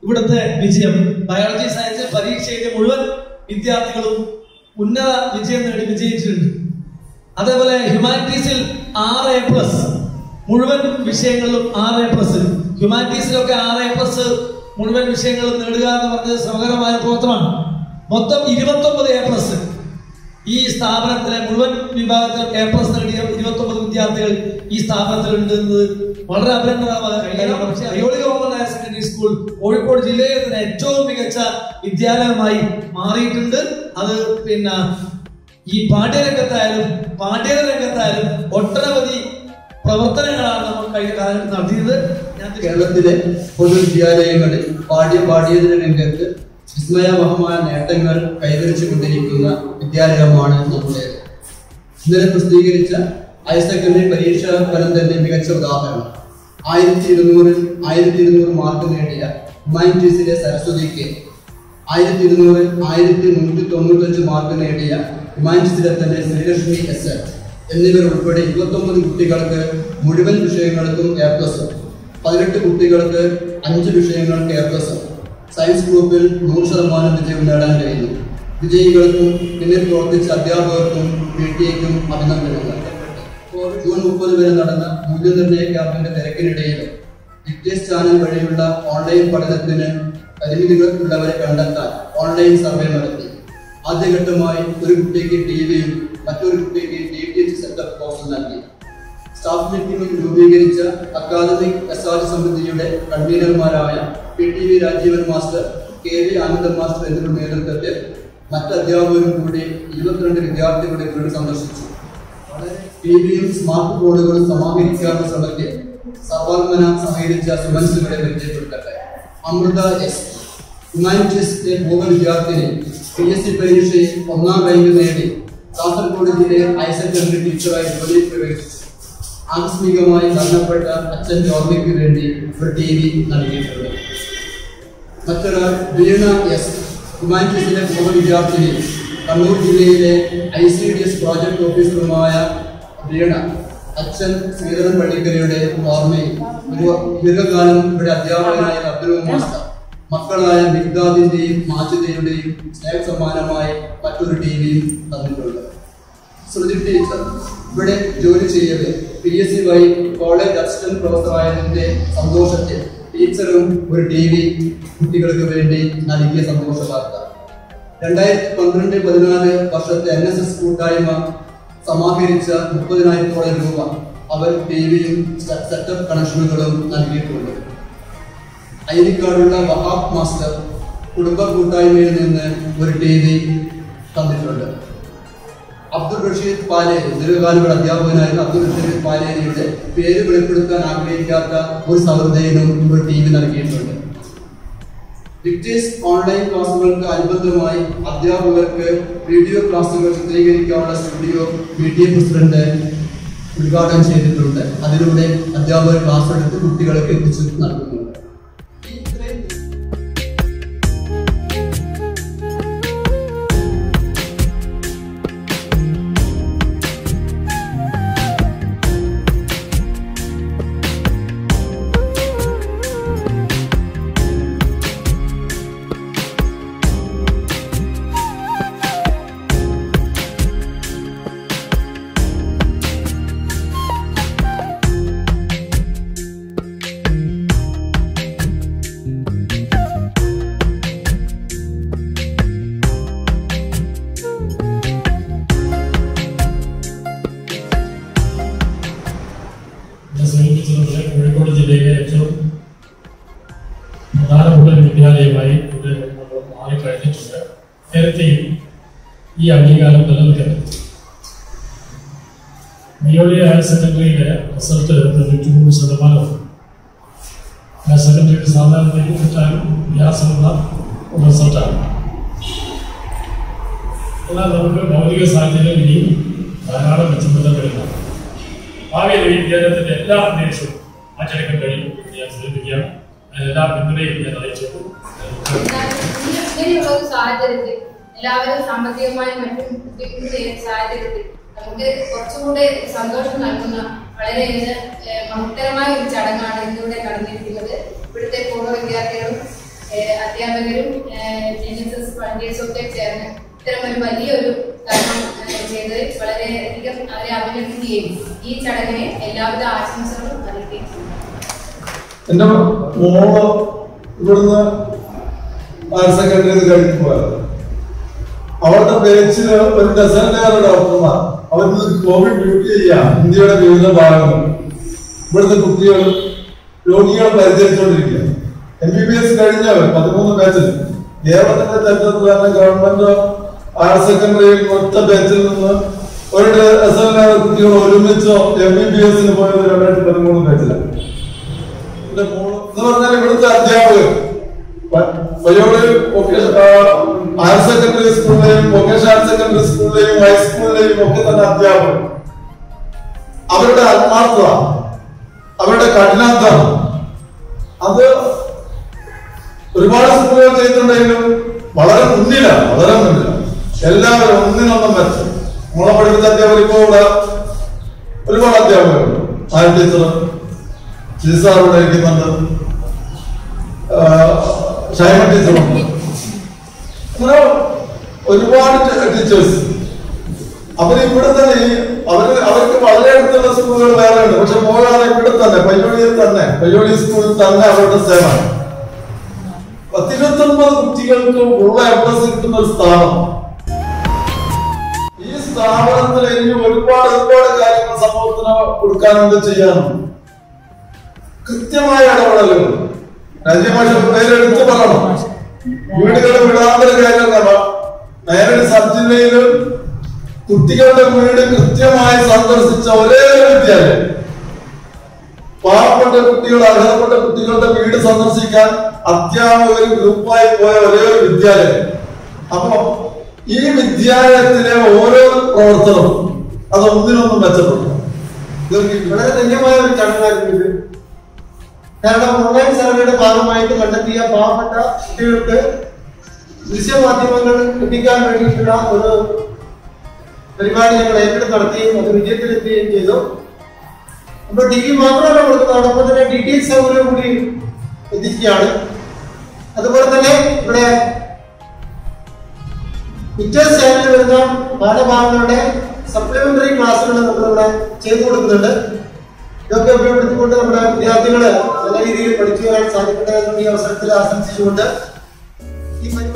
ഇവിടുത്തെ വിജയം. Biology science പരീക്ഷ എഴുതിയ മുഴുവൻ വിദ്യാർത്ഥികളും ഉന്നത വിജയം നേടി വിജയിച്ചിട്ടുണ്ട്. അതേപോലെ ഹ്യൂമാനിറ്റീസിൽ 6A+, മുഴുവൻ വിഷയങ്ങളിലും 6A+. ഹ്യൂമാനിറ്റീസിലൊക്കെ 6A+ മുഴുവൻ വിഷയങ്ങളും നേടുക എന്ന് പറഞ്ഞത് ശ്രമകരമായ പ്രവർത്തനമാണ്. മൊത്തം 29A+. ഈ സ്ഥാപനത്തിലെ മുഴുവൻ വിഭാഗത്തിൽ A+ നേടിയ 29 വിദ്യാർത്ഥികൾ ഈ സ്ഥാപനത്തിലുണ്ട് എന്നത് വളരെ അഭിനന്ദനമായ കാര്യമാണ്. പക്ഷേ Ayyoli government higher secondary school Kozhikode ജില്ലയിലെ തന്നെ ഏറ്റവും മികച്ച വിദ്യാലയമായി മാറിയിട്ടുണ്ട്. അത് ഈ പാഠ്യരംഗത്തായാലും പാഠ്യേതര രംഗത്തായാലും ഒട്ടനവധി പ്രവർത്തനങ്ങളാണ് നമ്മൾ കഴിഞ്ഞ കാലഘട്ടത്തിൽ നടത്തിയത്. കേരളത്തിലെ പൊതുവിദ്യാലയങ്ങളിൽ പാഠ്യേതര രംഗത്ത് വിസ്മയമായ നേട്ടങ്ങൾ കൈവരിച്ചുകൊണ്ടിരിക്കുന്ന വിദ്യാലയമാണ് നമ്മുടേത്. ഇന്നലെ പ്രസിദ്ധീകരിച്ച ഹയർ സെക്കൻഡറി പരീക്ഷാ ഫലം തന്നെ മികച്ച ഉദാഹരണം. 1200 മാർക്ക് നേടിയ ഹ്യൂമാനിറ്റീസിലെ സരസ്വതിക്ക് 1200 1195 മാർക്ക് നേടിയ ഹ്യൂമാനിറ്റീസിലെ തന്നെ ശ്രീലക്ഷ്മി SL എന്നിവർ ഉൾപ്പെടെ 29 കുട്ടികൾക്ക് മുഴുവൻ വിഷയങ്ങൾക്കും A+, 18 കുട്ടികൾക്ക് 5 വിഷയങ്ങൾക്ക് A+, സയൻസ് ഗ്രൂപ്പിൽ 100% വിജയം നേടാൻ കഴിഞ്ഞു. വിജയികൾക്കും പിന്നിൽ പ്രവർത്തിച്ച അധ്യാപകർക്കും PTA-ക്കും അഭിനന്ദനങ്ങൾ. ജൂൺ 30 വരെ നടന്ന മൂല്യനിർണ്ണയ ക്യാമ്പിന്റെ തിരക്കിനിടയിലും ഡിക്റ്റേഴ്സ് ചാനൽ വഴിയുള്ള ഓൺലൈൻ പഠനത്തിന് പരിമിതികളുള്ളവരെ കണ്ടെത്താൻ ഓൺലൈൻ സർവേ നടത്തി. ആദ്യഘട്ടമായി ഒരു കുട്ടിക്ക് ടിവിയും മറ്റൊരു കുട്ടിക്ക് DTH സെറ്റപ്പ് കോഴ്സ് നൽകി. സ്റ്റാഫ് മീറ്റിംഗിൽ രൂപീകരിച്ച അക്കാദമിക് SRG സമിതിയുടെ കൺവീനർമാരായ PTV Rajeevan master, KV Anandan master എന്നിവരുടെ നേതൃത്വത്തിൽ മറ്റ് അധ്യാപകരും കൂടി 22 വിദ്യാർത്ഥികളുടെ വീട് സന്ദർശിച്ചു. ടിവിയും സ്മാർട്ട് ബോർഡുകളും സമാഹരിക്കാനുള്ള ശ്രമത്തിൽ സർവാത്മന സഹകരിച്ച സുമൻസുകളെ പരിചയപ്പെടുത്തട്ടെ. അമൃത S, ഹ്യൂമാനിറ്റീസിലെ പൂർവ്വ വിദ്യാർത്ഥിനി, PSC പരീക്ഷയിൽ 1ാം റാങ്ക് നേടി കാസർഗോഡ് ജില്ലയിൽ ഹയർ സെക്കൻഡറി ടീച്ചറായി ജോലിയിൽ പ്രവേശിച്ചു. ആകസ്മികമായി മരണപ്പെട്ട അച്ഛൻ്റെ ഓർമ്മയ്ക്ക് വേണ്ടി ഒരു TV നൽകിയിട്ടുണ്ട്. മറ്റൊരാൾ വീണ S, ഹ്യൂമാനിറ്റീസിലെ പൂർവ്വ വിദ്യാർത്ഥിനി, കണ്ണൂർ ജില്ലയിലെ ICDS പ്രോജക്ട് ഓഫീസറുമായ വീണ അച്ഛൻ ശ്രീധരൻ പള്ളിക്കരയുടെ ഓർമ്മയിൽ ഒരു ദീർഘകാലം ഇവിടെ അധ്യാപകനായ അബ്ദുൽ മാസ്റ്റർ മക്കളായ മിഗ്ദാദിന്റെയും മാജിദയുടെയും സ്നേഹ സമ്മാനമായി മറ്റൊരു TVയും തന്നിട്ടുണ്ട്. ശ്രുതി ടീച്ചർ ഇവിടെ ജോലി ചെയ്യവേ PSC വഴി കോളേജ് അസിസ്റ്റന്റ് പ്രൊഫസർ ആയതിന്റെ സന്തോഷത്തിൽ ടീച്ചറും ഒരു TV കുട്ടികൾക്ക് വേണ്ടി നൽകിയ സന്തോഷ വാർത്ത. 2012-14 വർഷത്തെ NSS കൂട്ടായ്മ സമാഹരിച്ച 30,000-ഓളം രൂപ അവർ TVയും സെറ്റപ്പ് കണക്ഷനുകളും നൽകിയിട്ടുണ്ട്. അയനിക്കാടുള്ള വഹാബ് മാസ്റ്റർ കുടുംബ കൂട്ടായ്മയിൽ നിന്ന് ഒരു TV തന്നിട്ടുണ്ട്. അബ്ദുൾ റഷീദ് പാലേരി, ദീർഘകാലം അധ്യാപകനായിരുന്ന അബ്ദുൾ റഷീദ് പാലേരിയുടെ പേര് വെളിപ്പെടുത്താൻ ആഗ്രഹിക്കാത്ത ഒരു സഹൃദയനും ഒരു TV നൽകിയിട്ടുണ്ട്. ഡിക്റ്റേഴ്സ് ഓൺലൈൻ ക്ലാസുകൾക്ക് അനുബന്ധമായി അധ്യാപകർക്ക് വീഡിയോ ക്ലാസുകൾ ചിത്രീകരിക്കാനുള്ള സ്റ്റുഡിയോ PTA പ്രസിഡന്റ് ഉദ്ഘാടനം ചെയ്തിട്ടുണ്ട്. അതിലൂടെ അധ്യാപകർ ക്ലാസ് എടുത്ത് കുട്ടികൾക്ക് എത്തിച്ചു നൽകുന്നുണ്ട്. കോഴിക്കോട് ജില്ലയിലെ ഏറ്റവും പ്രധാനപ്പെട്ട ഒരു വിദ്യാലയമായി ഇത് മാറിക്കഴിഞ്ഞിട്ടുണ്ട്. നേരത്തെയും ഈ അംഗീകാരം നിലനിൽക്കുന്നത് അയ്യോളി ഹയർ സെക്കൻഡറിയിലെ റിസൾട്ട് 93%. ഹയർ സെക്കൻഡറി സാധാരണ കിട്ടാനും വ്യാസമുള്ള റിസൾട്ടാണ്. എന്നാൽ നമുക്ക് ഭൗതിക സാഹചര്യം ഇനിയും ധാരാളം മെച്ചപ്പെടുത്തപ്പെടുന്നു. ഭാവിയിൽ ഈ വിദ്യാലയത്തിന്റെ എല്ലാ അന്വേഷണവും മാറ്റിയെടുക്കാൻ കഴിയും എന്ന് ഞാൻ സൂചിപ്പിക്കുകയാണ്. എല്ലാ പിന്തുണയും ഞാൻ അറിയിച്ചു. ഇങ്ങനെയുള്ള ഒരു സാഹചര്യത്തിൽ എല്ലാവരും സാമ്പത്തികമായും മറ്റും ബുദ്ധിമുട്ടുന്ന സാഹചര്യത്തിൽ നമുക്ക് കുറച്ചുകൂടെ സന്തോഷം നൽകുന്ന വളരെയേറെ മഹത്തരമായ ഒരു ചടങ്ങാണ് ഇന്നിവിടെ നടന്നിരിക്കുന്നത്. ഇവിടുത്തെ പൂർവ്വ വിദ്യാർത്ഥികളും അധ്യാപകരും NSS വളണ്ടിയേഴ്സും ഒക്കെ ചേർന്ന് ഇത്തരമൊരു വലിയൊരു കർമ്മം ചെയ്തതിൽ വളരെയധികം അവരെ അഭിനന്ദിക്കുകയും ഈ ചടങ്ങിന് എല്ലാവിധ ആശംസകളും അറിയിക്കുകയും ചെയ്തു. എന്റെ മോള് ഇവിടുന്ന് ഹയർ സെക്കൻഡറി കഴിഞ്ഞു പോയത്. അവരുടെ പേച്ചില് ഒരു ഡസനിലേറെ ഡോക്ടർമാർ അവർക്ക് കോവിഡ് ഡ്യൂട്ടി ചെയ്യാം ഇന്ത്യയുടെ വിവിധ ഭാഗങ്ങളിൽ. ഇവിടുത്തെ കുട്ടികൾ രോഗികളെ പരിചരിച്ചുകൊണ്ടിരിക്കുക. MBBS കഴിഞ്ഞവർ 13 ബാച്ചിൽ കേരളത്തിന്റെ ചരിത്രത്തിൽ തന്നെ ഗവൺമെന്റ് ഹയർ സെക്കൻഡറിയിൽ ഒറ്റ ബാച്ചിൽ നിന്ന് ഒരു ഡസനിലേറെ കുട്ടികൾ ഒരുമിച്ചോ MBBS പോയത് 2013 ബാച്ചിലാണ്. എന്ന് പറഞ്ഞാൽ ഇവിടുത്തെ അധ്യാപകർ ഹയർ സെക്കൻഡറി സ്കൂളിലെയും വൊക്കേഷണൽ ഹയർ സെക്കൻഡറി സ്കൂളിലെയും ഹൈസ്കൂളിലെയും ഒക്കെ തന്നെ അധ്യാപകർ അവരുടെ ആത്മാർത്ഥത, അവരുടെ കഠിനാധ്വാനം അത് ഒരുപാട് സ്കൂളുകൾ ചെയ്തിട്ടുണ്ടെങ്കിലും വളരെ മുന്നിലാണ്. എല്ലാവരും ഒന്നിനൊന്നും വെച്ച് മോളെ പഠിപ്പിച്ച അധ്യാപകർ ഇപ്പോ ഇവിടെ ഒരുപാട് അധ്യാപകരുണ്ട്. ആയ ടീച്ചർ ജിസാറിവിടെ ഇരിക്കുന്നുണ്ട്, ഷൈമ ടീച്ചറുണ്ട്, അങ്ങനെ ഒരുപാട് ടീച്ചേഴ്സ്. ഇവിടെ തന്നെ അവർക്ക് വളരെ അടുത്തുള്ള സ്കൂളുകൾ വേറെ ഉണ്ട്. പക്ഷെ പോകാതെ ഇവിടെ തന്നെ പയ്യോളി സ്കൂളിൽ തന്നെ അവരുടെ സേവനം 19 കുട്ടികൾക്ക് ഉള്ള A+ കിട്ടുന്ന ഒരു സ്ഥാപനം. ഈ സ്ഥാപനത്തിൽ എനിക്ക് ഒരുപാട് കാര്യങ്ങൾ സമൂഹത്തിന് കൊടുക്കാനുണ്ട്, ചെയ്യാനുണ്ട്. കൃത്യമായ ഇടപെടലുകൾ രാജ്യഭാഷ പേരെടുത്ത് പറയണം. വീടുകളെ വിടാത്ത കാര്യങ്ങൾ നേരടി സബ് ജില്ലയിൽ കുട്ടികളുടെ വീട് കൃത്യമായി സന്ദർശിച്ച ഒരേ ഒരു വിദ്യാലയം, പാവപ്പെട്ട കുട്ടികൾ അർഹതപ്പെട്ട കുട്ടികളുടെ വീട് സന്ദർശിക്കാൻ അധ്യാപകർ ഗ്രൂപ്പായി പോയ ഒരേ ഒരു വിദ്യാലയം. അപ്പൊ ഈ വിദ്യാലയത്തിലെ ഓരോ പ്രവർത്തനവും അതൊന്നിനൊന്നും മെച്ചപ്പെട്ടു. വളരെ ധന്യമായ ഒരു ചടങ്ങായിരുന്നു ഇത്. കാരണം ഓൺലൈൻ സർവേയുടെ ഭാഗമായിട്ട് കണ്ടെത്തിയ പാവപ്പെട്ട കുട്ടികൾക്ക് ദൃശ്യമാധ്യമങ്ങൾ എത്തിക്കാൻ വേണ്ടിയിട്ടുള്ള ഒരു പരിപാടി ഞങ്ങൾ ഏറ്റെടുത്ത് നടത്തുകയും അത് വിജയത്തിലെത്തുകയും ചെയ്തു. അപ്പോൾ TV മാത്രമല്ല കൊടുക്കുന്നത്, അതോടൊപ്പം തന്നെ DTH സൗകര്യം കൂടി എത്തിക്കുകയാണ്. അതുപോലെ തന്നെ ഇവിടെ പിക്ചേഴ്സ് ചാനലിൽ വരുന്ന പാഠഭാഗങ്ങളുടെ സപ്ലിമെന്ററി ക്ലാസ്സുകൾ നമ്മളിവിടെ ചെയ്തു കൊടുക്കുന്നുണ്ട്. ഇതൊക്കെ ഉപയോഗപ്പെടുത്തിക്കൊണ്ട് നമ്മുടെ വിദ്യാർത്ഥികള് നല്ല രീതിയിൽ പഠിച്ചു വരാൻ സാധിക്കട്ടെ എന്ന് ഈ അവസരത്തിൽ ആശംസിച്ചുകൊണ്ട് ഈ